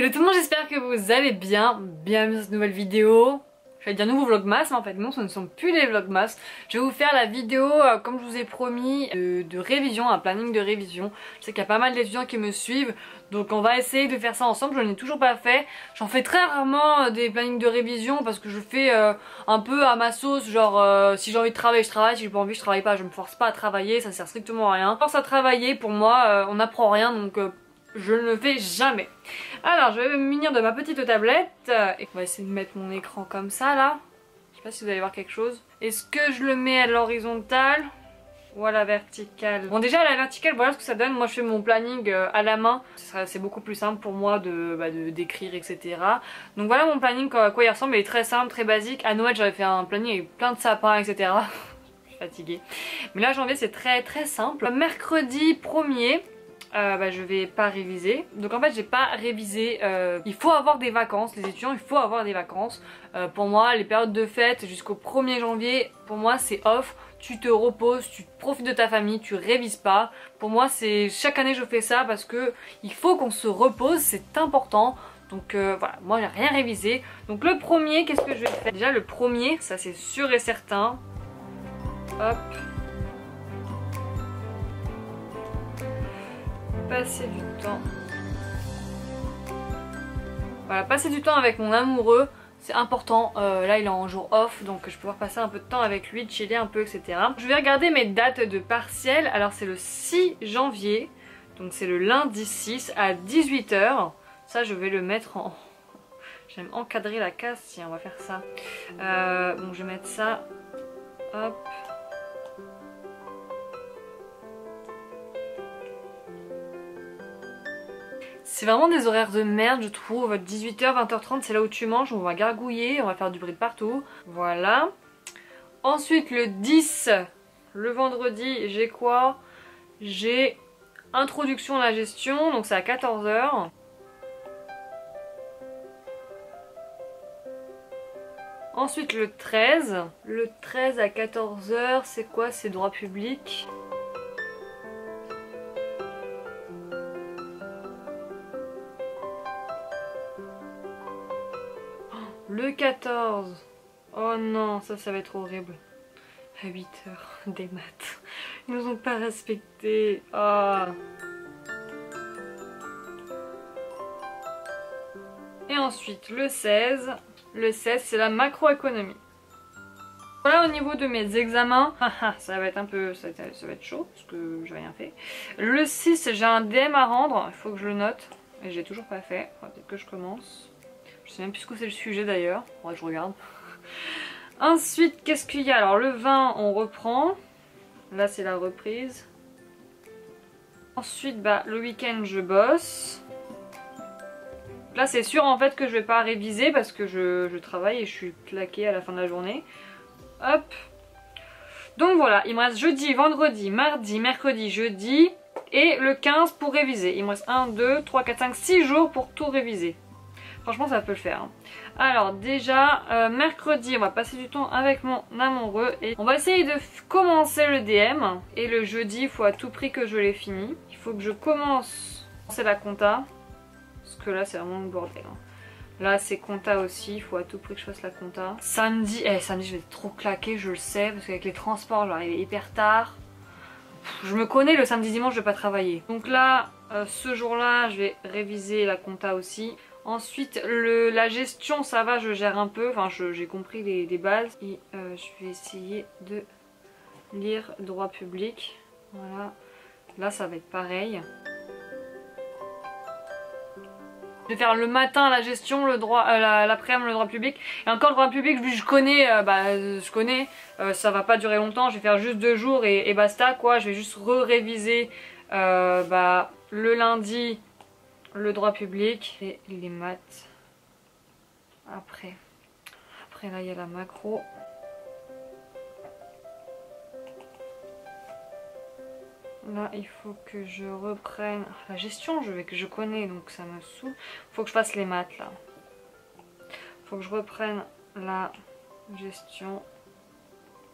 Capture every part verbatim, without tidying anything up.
Hello tout le monde, j'espère que vous allez bien. Bienvenue dans cette nouvelle vidéo. J'allais dire nouveau vlogmas, mais en fait non, ce ne sont plus les vlogmas. Je vais vous faire la vidéo, euh, comme je vous ai promis, de, de révision, un planning de révision. Je sais qu'il y a pas mal d'étudiants qui me suivent, donc on va essayer de faire ça ensemble. Je n'en ai toujours pas fait. J'en fais très rarement euh, des plannings de révision parce que je fais euh, un peu à ma sauce, genre euh, si j'ai envie de travailler, je travaille, si j'ai pas envie, je travaille pas. Je me force pas à travailler, ça sert strictement à rien. Force à travailler, pour moi, euh, on n'apprend rien, donc euh, je ne le fais jamais. Alors je vais me munir de ma petite tablette euh, et on va essayer de mettre mon écran comme ça là. Je sais pas si vous allez voir quelque chose. Est-ce que je le mets à l'horizontale ou à la verticale? Bon, déjà à la verticale, voilà ce que ça donne. Moi je fais mon planning euh, à la main. C'est beaucoup plus simple pour moi de bah, d'écrire, et cetera. Donc voilà mon planning, à quoi il ressemble. Il est très simple, très basique. À Noël j'avais fait un planning avec plein de sapins, et cetera. Je suis fatiguée. Mais là janvier c'est très très simple. Mercredi premier. Euh, bah, je vais pas réviser, donc en fait j'ai pas révisé. Euh, il faut avoir des vacances, les étudiants, il faut avoir des vacances. Euh, pour moi les périodes de fête jusqu'au premier janvier, pour moi c'est off. Tu te reposes, tu profites de ta famille, tu révises pas. Pour moi c'est chaque année je fais ça parce que il faut qu'on se repose, c'est important. Donc euh, voilà, moi j'ai rien révisé. Donc le premier, qu'est-ce que je vais faire? Déjà le premier, ça c'est sûr et certain. Hop. Passer du temps. Voilà, passer du temps avec mon amoureux, c'est important. Euh, là il est en jour off, donc je vais pouvoir passer un peu de temps avec lui, chiller un peu, et cetera. Je vais regarder mes dates de partiel. Alors c'est le six janvier, donc c'est le lundi six à dix-huit heures. Ça je vais le mettre en... J'aime encadrer la case, tiens on va faire ça. Euh, donc je vais mettre ça, hop. C'est vraiment des horaires de merde je trouve. dix-huit heures, vingt heures trente c'est là où tu manges, on va gargouiller, on va faire du bruit de partout. Voilà. Ensuite le dix, le vendredi, j'ai quoi? J'ai introduction à la gestion, donc c'est à quatorze heures. Ensuite le treize, le treize à quatorze heures, c'est quoi? C'est droit public. Le quatorze, oh non, ça, ça va être horrible. À huit heures, des maths. Ils nous ont pas respecté. Oh. Et ensuite, le seize. Le seize, c'est la macroéconomie. Voilà au niveau de mes examens. Ça va être un peu, ça va être, ça va être chaud parce que j'ai rien fait. Le six, j'ai un D M à rendre. Il faut que je le note. Et j'ai toujours pas fait. Peut-être que je commence. Je sais même plus ce que c'est le sujet d'ailleurs. Ouais, je regarde. Ensuite, qu'est-ce qu'il y a? Alors le vingt, on reprend. Là, c'est la reprise. Ensuite, bah, le week-end, je bosse. Là, c'est sûr en fait que je vais pas réviser parce que je, je travaille et je suis claquée à la fin de la journée. Hop. Donc voilà, il me reste jeudi, vendredi, mardi, mercredi, jeudi et le quinze pour réviser. Il me reste un, deux, trois, quatre, cinq, six jours pour tout réviser. Franchement ça peut le faire. Alors déjà euh, mercredi on va passer du temps avec mon amoureux et on va essayer de commencer le D M. Et le jeudi il faut à tout prix que je l'ai fini. Il faut que je commence c'est la compta. Parce que là c'est vraiment le bordel. Là c'est compta aussi, il faut à tout prix que je fasse la compta. Samedi, eh, samedi je vais être trop claquer, je le sais. Parce qu'avec les transports je vais arriver hyper tard. Je me connais, le samedi dimanche je vais pas travailler. Donc là euh, ce jour là je vais réviser la compta aussi. Ensuite, le, la gestion, ça va, je gère un peu. Enfin, j'ai compris les, les bases. Et euh, je vais essayer de lire droit public. Voilà. Là, ça va être pareil. Je vais faire le matin la gestion, le droit, euh, l'après-midi le droit public. Et encore le droit public, vu que je connais, euh, bah, je connais, euh, ça va pas durer longtemps. Je vais faire juste deux jours et, et basta, quoi. Je vais juste re-réviser euh, bah, le lundi. Le droit public et les maths après. Après là il y a la macro. Là il faut que je reprenne la gestion, je vais que je connais donc ça me saoule. Faut que je fasse les maths là. Faut que je reprenne la gestion.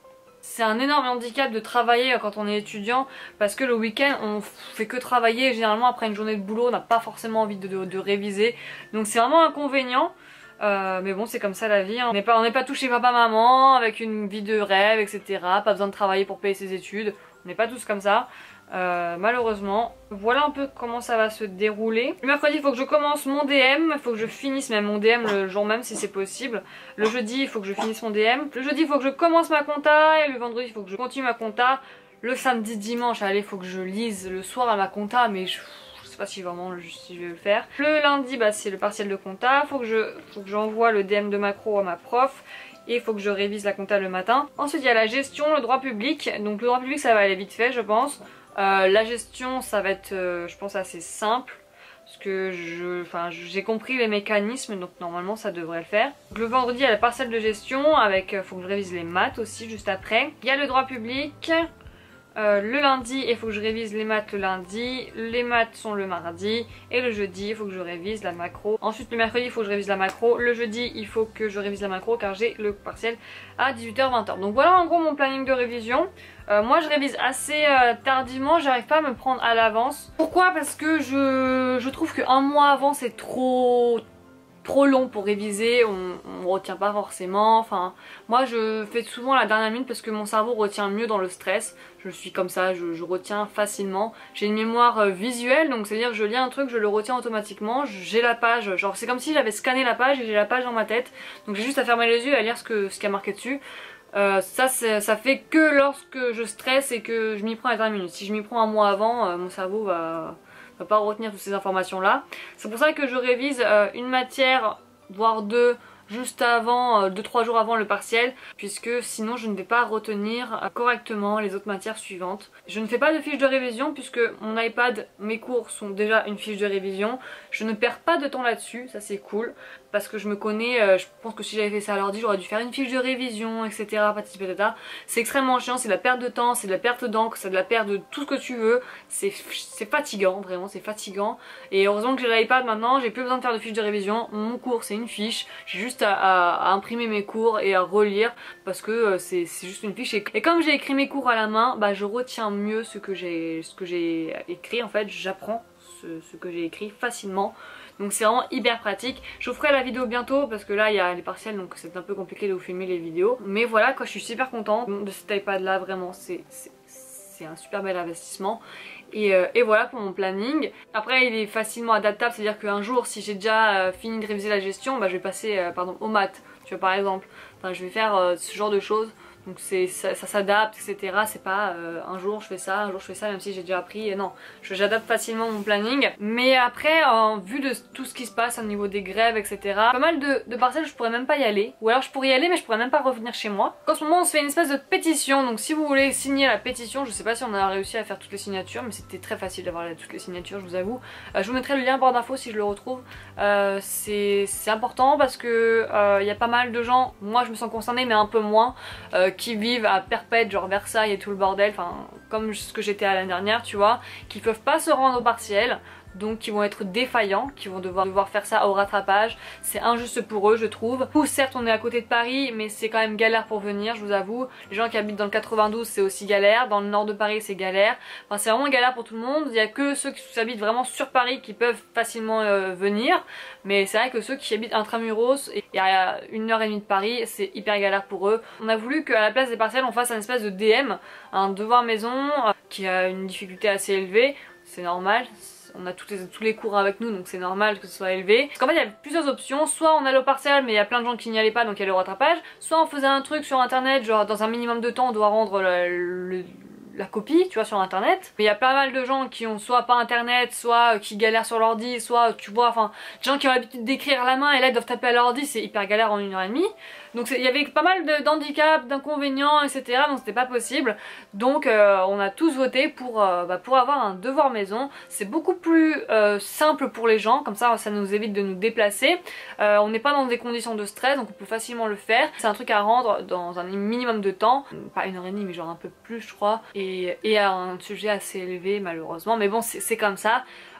C'est un énorme handicap de travailler quand on est étudiant parce que le week-end on fait que travailler et généralement après une journée de boulot on n'a pas forcément envie de, de, de réviser. Donc c'est vraiment inconvénient. Euh, mais bon c'est comme ça la vie, hein. On n'est pas, on n'est pas tous chez papa maman avec une vie de rêve et cetera. Pas besoin de travailler pour payer ses études. On n'est pas tous comme ça. Euh, malheureusement. Voilà un peu comment ça va se dérouler. Le mercredi il faut que je commence mon D M, il faut que je finisse même mon D M le jour même si c'est possible. Le jeudi il faut que je finisse mon D M. Le jeudi il faut que je commence ma compta et le vendredi il faut que je continue ma compta. Le samedi, dimanche, allez il faut que je lise le soir à ma compta mais je, je sais pas si vraiment si je vais le faire. Le lundi bah, c'est le partiel de compta, faut que je, faut que j'envoie le D M de macro à ma prof. Et il faut que je révise la compta le matin. Ensuite il y a la gestion, le droit public. Donc le droit public ça va aller vite fait je pense. Euh, la gestion ça va être euh, je pense assez simple parce que je, enfin, j'ai compris les mécanismes donc normalement ça devrait le faire. Donc, le vendredi il y a la parcelle de gestion avec, il euh, faut que je révise les maths aussi juste après. Il y a le droit public. Euh, le lundi il faut que je révise les maths le lundi, les maths sont le mardi et le jeudi il faut que je révise la macro. Ensuite le mercredi il faut que je révise la macro, le jeudi il faut que je révise la macro car j'ai le partiel à dix-huit heures vingt heures. Donc voilà en gros mon planning de révision. Euh, moi je révise assez euh, tardivement, j'arrive pas à me prendre à l'avance. Pourquoi? Parce que je, je trouve qu'un mois avant c'est trop... trop long pour réviser, on, on retient pas forcément, enfin moi je fais souvent la dernière minute parce que mon cerveau retient mieux dans le stress, je suis comme ça, je, je retiens facilement, j'ai une mémoire euh, visuelle donc c'est à dire que je lis un truc, je le retiens automatiquement, j'ai la page, genre c'est comme si j'avais scanné la page et j'ai la page dans ma tête, donc j'ai juste à fermer les yeux et à lire ce que ce qu'il y a marqué dessus. Euh, ça, ça fait que lorsque je stresse et que je m'y prends à la dernière minute. Si je m'y prends un mois avant, euh, mon cerveau va... va pas retenir toutes ces informations là. C'est pour ça que je révise euh, une matière voire deux juste avant, deux trois jours avant le partiel, puisque sinon je ne vais pas retenir euh, correctement les autres matières suivantes. Je ne fais pas de fiche de révision puisque mon iPad, mes cours sont déjà une fiche de révision. Je ne perds pas de temps là-dessus, ça c'est cool. Parce que je me connais, euh, je pense que si j'avais fait ça à l'ordi j'aurais dû faire une fiche de révision, et cetera. Patati patata. C'est extrêmement chiant, c'est de la perte de temps, c'est de la perte d'encre, c'est de la perte de tout ce que tu veux. C'est fatigant, vraiment c'est fatigant. Et heureusement que j'ai l'iPad maintenant, j'ai plus besoin de faire de fiche de révision. Mon cours c'est une fiche, j'ai juste à, à, à imprimer mes cours et à relire parce que euh, c'est juste une fiche. Et, et comme j'ai écrit mes cours à la main, bah je retiens mieux ce que j'ai écrit en fait, j'apprends ce, ce que j'ai écrit facilement. Donc c'est vraiment hyper pratique. Je vous ferai la vidéo bientôt parce que là il y a les partiels donc c'est un peu compliqué de vous filmer les vidéos. Mais voilà quoi, je suis super contente de cet iPad là, vraiment c'est un super bel investissement. Et, euh, et voilà pour mon planning. Après il est facilement adaptable, c'est à dire qu'un jour si j'ai déjà euh, fini de réviser la gestion, bah, je vais passer euh, pardon, aux maths, tu vois par exemple. Enfin, je vais faire euh, ce genre de choses. Donc ça, ça s'adapte, et cetera. C'est pas euh, un jour je fais ça, un jour je fais ça, même si j'ai déjà appris. Et non, j'adapte facilement mon planning. Mais après, en vue de tout ce qui se passe au niveau des grèves, et cetera. Pas mal de, de parcelles, je pourrais même pas y aller. Ou alors je pourrais y aller, mais je pourrais même pas revenir chez moi. En ce moment, on se fait une espèce de pétition. Donc si vous voulez signer la pétition, je sais pas si on a réussi à faire toutes les signatures, mais c'était très facile d'avoir toutes les signatures, je vous avoue. Euh, je vous mettrai le lien en barre d'infos si je le retrouve. Euh, c'est important parce que il euh, y a pas mal de gens, moi je me sens concernée, mais un peu moins. Euh, qui vivent à Perpète, genre Versailles et tout le bordel, enfin comme ce que j'étais à l'année dernière tu vois, qui peuvent pas se rendre au partiel, donc qui vont être défaillants, qui vont devoir, devoir faire ça au rattrapage. C'est injuste pour eux je trouve. Ou certes on est à côté de Paris mais c'est quand même galère pour venir, je vous avoue. Les gens qui habitent dans le quatre-vingt-douze c'est aussi galère, dans le nord de Paris c'est galère. Enfin c'est vraiment galère pour tout le monde. Il y a que ceux qui habitent vraiment sur Paris qui peuvent facilement euh, venir. Mais c'est vrai que ceux qui habitent intramuros et à une heure et demie de Paris c'est hyper galère pour eux. On a voulu qu'à la place des partiels on fasse un espèce de D M, un devoir maison euh, qui a une difficulté assez élevée. C'est normal. On a tous les, tous les cours avec nous donc c'est normal que ce soit élevé. Parce qu'en fait il y a plusieurs options, soit on allait au partiel mais il y a plein de gens qui n'y allaient pas donc il y a le rattrapage, soit on faisait un truc sur internet genre dans un minimum de temps on doit rendre le, le la copie, tu vois, sur internet. Mais il y a pas mal de gens qui ont soit pas internet, soit qui galèrent sur l'ordi, soit tu vois, enfin, des gens qui ont l'habitude d'écrire à la main et là ils doivent taper à l'ordi, c'est hyper galère en une heure et demie. Donc il y avait pas mal d'handicaps, d'inconvénients, et cetera. Donc c'était pas possible. Donc euh, on a tous voté pour, euh, bah, pour avoir un devoir maison. C'est beaucoup plus euh, simple pour les gens, comme ça ça nous évite de nous déplacer. Euh, on n'est pas dans des conditions de stress, donc on peut facilement le faire. C'est un truc à rendre dans un minimum de temps, pas une heure et demie mais genre un peu plus je crois. Et, et à un sujet assez élevé malheureusement. Mais bon c'est comme ça.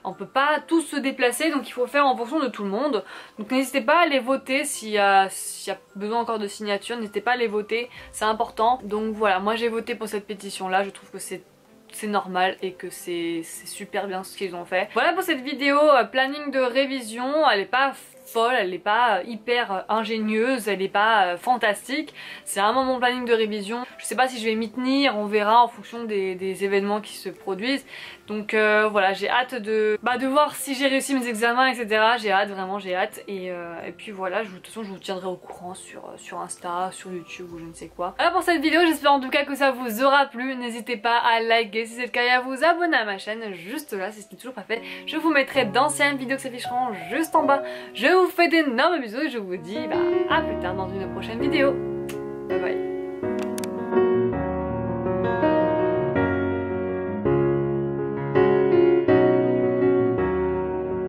On peut pas tous se déplacer, donc il faut faire en fonction de tout le monde. Donc n'hésitez pas à les voter s'il y a, s'il y a besoin encore de signatures, n'hésitez pas à les voter, c'est important. Donc voilà, moi j'ai voté pour cette pétition là, je trouve que c'est c'est normal et que c'est super bien ce qu'ils ont fait. Voilà pour cette vidéo euh, planning de révision, elle est pas folle, elle n'est pas hyper ingénieuse, elle n'est pas euh, fantastique. C'est un moment planning de révision. Je sais pas si je vais m'y tenir, on verra en fonction des, des événements qui se produisent. Donc euh, voilà, j'ai hâte de, bah, de voir si j'ai réussi mes examens, et cetera. J'ai hâte, vraiment j'ai hâte. Et, euh, et puis voilà, je, de toute façon je vous tiendrai au courant sur, sur Insta, sur YouTube ou je ne sais quoi. Voilà pour cette vidéo, j'espère en tout cas que ça vous aura plu. N'hésitez pas à liker si c'est le cas et à vous abonner à ma chaîne juste là si ce n'est toujours pas fait. Je vous mettrai d'anciennes vidéos qui s'afficheront juste en bas. Je vous fais d'énormes bisous et je vous dis bah, à plus tard dans une prochaine vidéo. Bye bye.